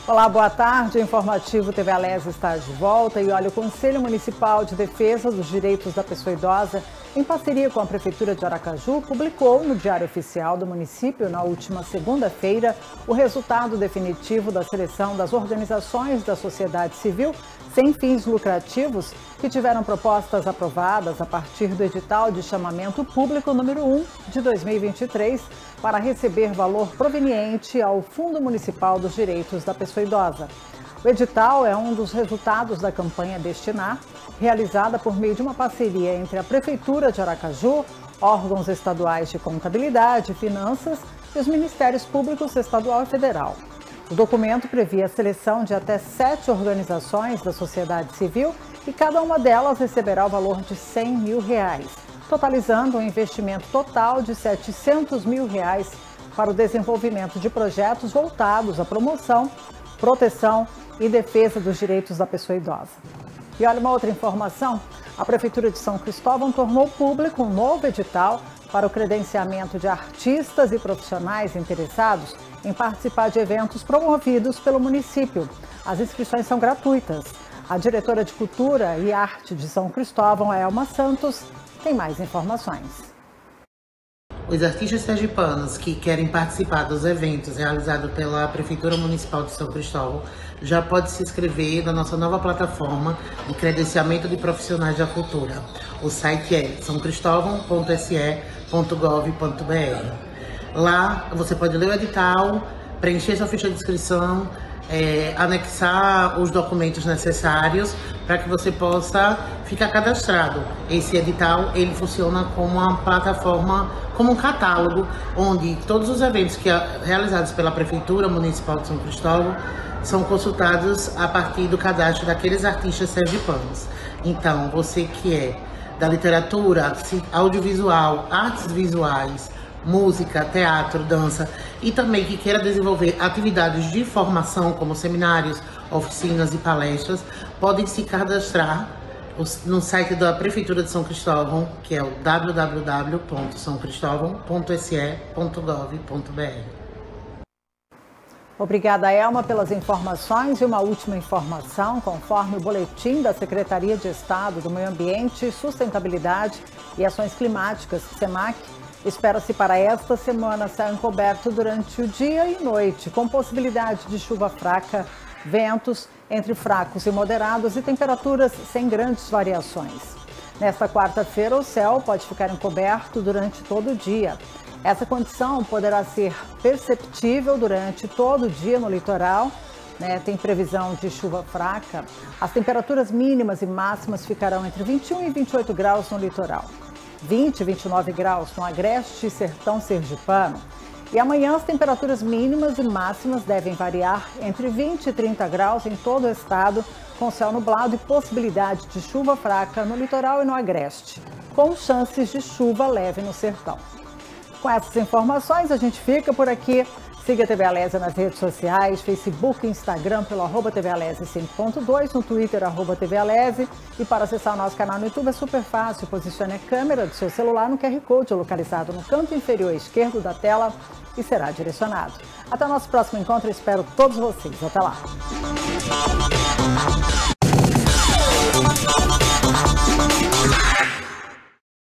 Olá, boa tarde. O Informativo TV Alese está de volta e olha, o Conselho Municipal de Defesa dos Direitos da Pessoa Idosa, em parceria com a Prefeitura de Aracaju, publicou no Diário Oficial do município, na última segunda-feira, o resultado definitivo da seleção das organizações da sociedade civil sem fins lucrativos que tiveram propostas aprovadas a partir do edital de chamamento público número 1 de 2023 para receber valor proveniente ao Fundo Municipal dos Direitos da Pessoa Idosa. O edital é um dos resultados da campanha Destinar, realizada por meio de uma parceria entre a Prefeitura de Aracaju, órgãos estaduais de contabilidade e finanças e os Ministérios Públicos Estadual e Federal. O documento previa a seleção de até 7 organizações da sociedade civil e cada uma delas receberá o valor de R$100 mil, totalizando um investimento total de R$700 mil para o desenvolvimento de projetos voltados à promoção, proteção e defesa dos direitos da pessoa idosa. E olha, uma outra informação, a Prefeitura de São Cristóvão tornou público um novo edital para o credenciamento de artistas e profissionais interessados em participar de eventos promovidos pelo município. As inscrições são gratuitas. A diretora de Cultura e Arte de São Cristóvão, Elma Santos, tem mais informações. Os artistas sergipanos que querem participar dos eventos realizados pela Prefeitura Municipal de São Cristóvão já podem se inscrever na nossa nova plataforma de credenciamento de profissionais da cultura. O site é sãocristovão.se.gov.br. Lá você pode ler o edital, preencher sua ficha de inscrição, anexar os documentos necessários para que você possa ficar cadastrado. Esse edital ele funciona como uma plataforma, como um catálogo, onde todos os eventos realizados pela Prefeitura Municipal de São Cristóvão são consultados a partir do cadastro daqueles artistas sergipanos. Então, você que é da literatura, audiovisual, artes visuais, música, teatro, dança e também que queira desenvolver atividades de formação como seminários, oficinas e palestras, podem se cadastrar no site da Prefeitura de São Cristóvão, que é o www.saocristovão.se.gov.br. Obrigada, Elma, pelas informações. E uma última informação, conforme o boletim da Secretaria de Estado do Meio Ambiente, Sustentabilidade e Ações Climáticas, SEMAC, espera-se para esta semana céu encoberto durante o dia e noite, com possibilidade de chuva fraca, ventos entre fracos e moderados e temperaturas sem grandes variações. Nesta quarta-feira, o céu pode ficar encoberto durante todo o dia. Essa condição poderá ser perceptível durante todo o dia no litoral, tem previsão de chuva fraca. As temperaturas mínimas e máximas ficarão entre 21 e 28 graus no litoral. 20 e 29 graus no Agreste e Sertão Sergipano. E amanhã as temperaturas mínimas e máximas devem variar entre 20 e 30 graus em todo o estado, com céu nublado e possibilidade de chuva fraca no litoral e no Agreste, com chances de chuva leve no Sertão. Com essas informações, a gente fica por aqui. Siga a TV Alese nas redes sociais, Facebook e Instagram pelo @TVAlese 5.2, no Twitter @TVAlese. E para acessar o nosso canal no YouTube é super fácil. Posicione a câmera do seu celular no QR Code localizado no canto inferior esquerdo da tela e será direcionado. Até o nosso próximo encontro, espero todos vocês. Até lá!